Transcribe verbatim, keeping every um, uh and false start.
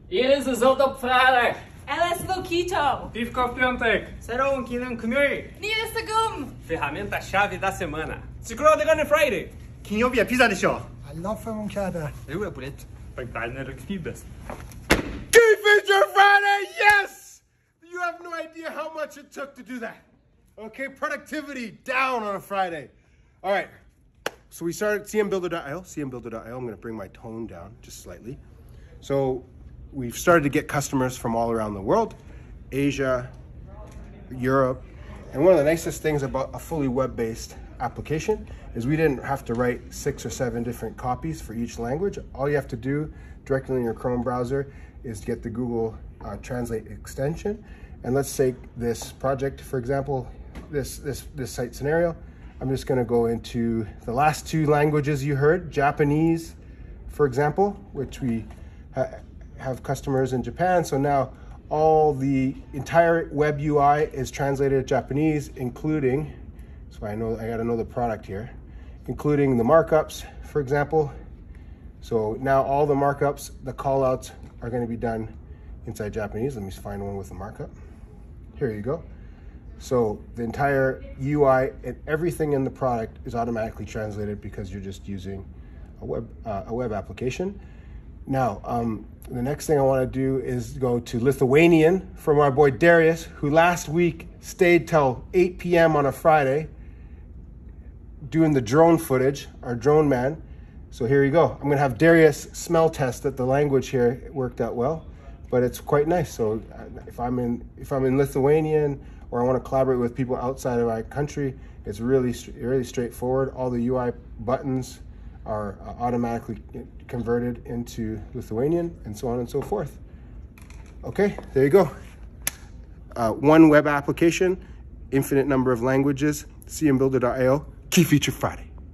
Iris zult op vrijdag. Ela se Quito. Piwko w piątek. 새로운 기능 금요일. Nina Sagum. Ferramenta-chave da semana. Scroll Friday. 기념비야 피자 드셔. I love favoncada. 외국의 브레트. Pagdalner kniebes. Key Feature Friday, yes! You have no idea how much it took to do that. Okay, productivity down on a Friday. All right, so we started C M Builder dot I O, C M Builder dot I O. I'm gonna bring my tone down just slightly. So we've started to get customers from all around the world, Asia, Europe. And one of the nicest things about a fully web-based application is we didn't have to write six or seven different copies for each language. All you have to do directly in your Chrome browser is get the Google uh, Translate extension. And let's take this project, for example, this, this, this site scenario. I'm just gonna go into the last two languages you heard, Japanese, for example, which we ha have customers in Japan. So now all the entire web U I is translated to Japanese, including, so I know I gotta know the product here, including the markups, for example. So now all the markups, the callouts are gonna be done inside Japanese. Let me find one with a markup. Here you go. So the entire U I and everything in the product is automatically translated because you're just using a web, uh, a web application. Now, um, the next thing I want to do is go to Lithuanian from our boy Darius, who last week stayed till eight P M on a Friday doing the drone footage, our drone man. So here you go. I'm going to have Darius smell test that the language here worked out well, but it's quite nice. So if I'm in, if I'm in Lithuanian or I want to collaborate with people outside of my country, it's really, really straightforward. All the U I buttons are uh, automatically converted into Lithuanian and so on and so forth. Okay, there you go. Uh, one web application, infinite number of languages, C M Builder dot I O, Key Feature Friday.